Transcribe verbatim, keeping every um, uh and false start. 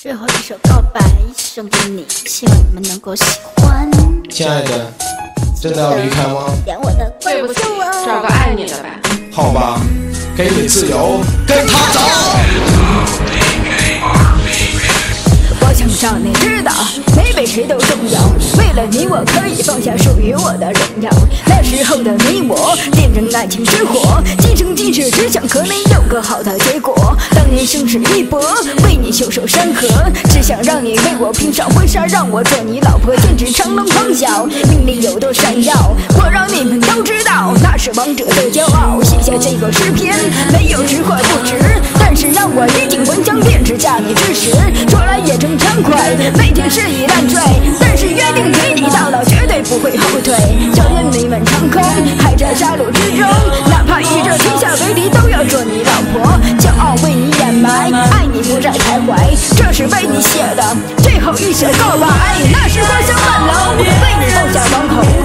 最后一首告白送给你，希望你们能够喜欢。 亲爱的，真的要离开吗？ 点我的关注对不起， 哦。 找个爱你的吧。 好吧，给你自由，跟他走。 我想让你知道，没比谁都重要。为了你，我可以放下属于我的荣耀。那时候的你我，恋人爱情之火，今生今世只想和你有个好的结果。当年生死一搏，为你袖手山河，只想让你为我披上婚纱，让我做你老婆，剑指长龙咆哮，命里有多闪耀，我让你们都知道，那是王者的骄傲。写下这个诗篇，没有值或不值，但是让我衣锦还乡，便是嫁你之时。说来也真惭愧，每天事已烂醉，但是约定与你到老，绝对不会后退。硝烟弥漫长空，海在杀戮之中，哪怕与这天下为敌，都要做你老婆。骄傲为你掩埋，爱你不再徘徊，这是为你写的最后一首告白。那时花香满楼，为你放下港口。